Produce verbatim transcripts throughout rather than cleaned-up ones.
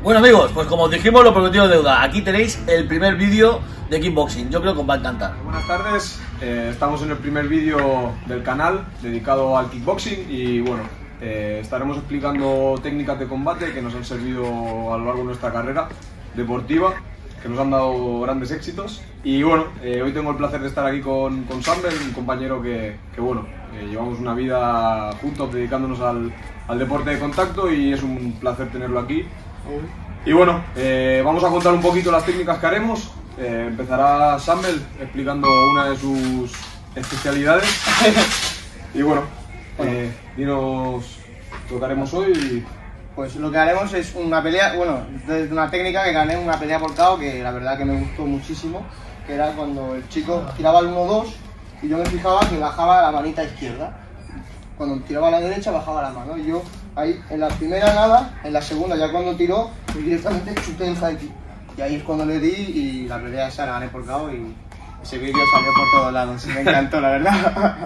Bueno amigos, pues como os dijimos, lo prometido es deuda. Aquí tenéis el primer vídeo de kickboxing. Yo creo que os va a encantar. Buenas tardes, eh, estamos en el primer vídeo del canal dedicado al kickboxing y bueno, eh, estaremos explicando técnicas de combate que nos han servido a lo largo de nuestra carrera deportiva, que nos han dado grandes éxitos. Y bueno, eh, hoy tengo el placer de estar aquí con, con Sambel, un compañero que, que bueno, eh, llevamos una vida juntos dedicándonos al, al deporte de contacto y es un placer tenerlo aquí. Y bueno, eh, vamos a contar un poquito las técnicas que haremos. Eh, empezará Sambel explicando una de sus especialidades. Y bueno, bueno. Eh, dinos lo que haremos hoy. Pues lo que haremos es una pelea, bueno, desde una técnica que gané, una pelea por K O que la verdad que me gustó muchísimo, que era cuando el chico tiraba el uno dos y yo me fijaba que bajaba la manita izquierda. Cuando tiraba a la derecha bajaba la mano y yo ahí en la primera nada, en la segunda ya cuando tiró, pues directamente chuté el high kick. Y ahí es cuando le di y la pelea esa la gané por K O y ese vídeo salió por todos lados, me encantó la verdad.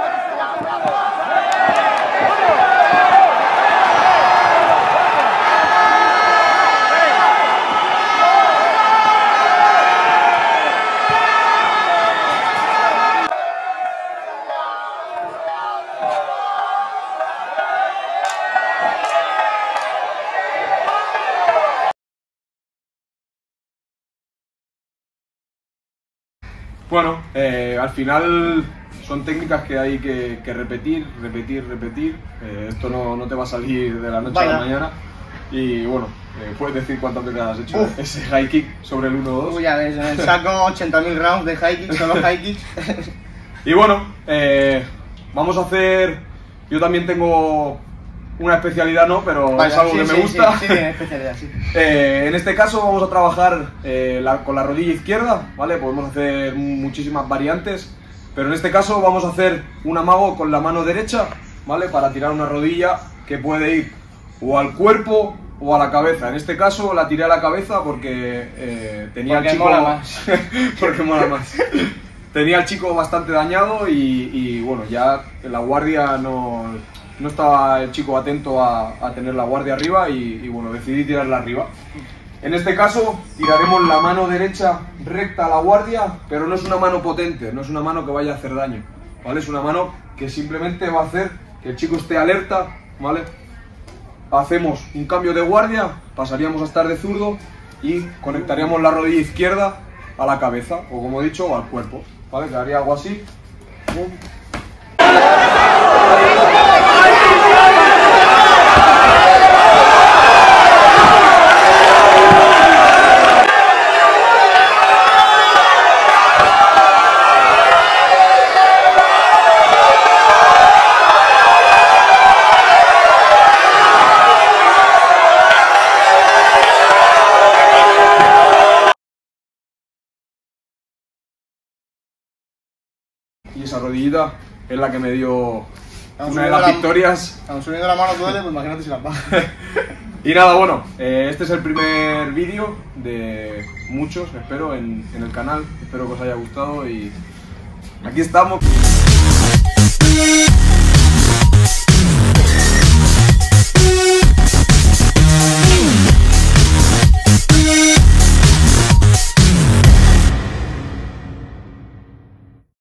Bueno, eh, al final son técnicas que hay que, que repetir, repetir, repetir. Eh, esto no, no te va a salir de la noche Vaya. a la mañana. Y bueno, eh, puedes decir cuántas veces has hecho Uf. ese high kick sobre el uno dos. Uy, ya ves, en el saco ochenta mil rounds de high kicks, solo high kicks. Y bueno, eh, vamos a hacer... Yo también tengo una especialidad, ¿no? Pero Vaya, es algo sí, que sí, me gusta. Sí, sí, tiene especialidad, sí. Eh, en este caso vamos a trabajar eh, la, con la rodilla izquierda, ¿vale? Podemos hacer muchísimas variantes, pero en este caso vamos a hacer un amago con la mano derecha, ¿vale? Para tirar una rodilla que puede ir o al cuerpo o a la cabeza. En este caso la tiré a la cabeza porque eh, tenía porque al chico... mola más. porque mola más. Tenía al chico bastante dañado y, y bueno, ya la guardia no... No estaba el chico atento a, a tener la guardia arriba y, y bueno, decidí tirarla arriba. En este caso tiraremos la mano derecha recta a la guardia, pero no es una mano potente, no es una mano que vaya a hacer daño, ¿vale? Es una mano que simplemente va a hacer que el chico esté alerta, ¿vale? Hacemos un cambio de guardia, pasaríamos a estar de zurdo y conectaríamos la rodilla izquierda a la cabeza, o como he dicho, al cuerpo, ¿vale? Quedaría algo así. ¡Bum! Y esa rodillita es la que me dio una de las la, victorias. Cuando subiendo la mano duele, pues imagínate si la baja. Y nada, bueno, eh, este es el primer vídeo de muchos, espero, en, en el canal. Espero que os haya gustado y aquí estamos.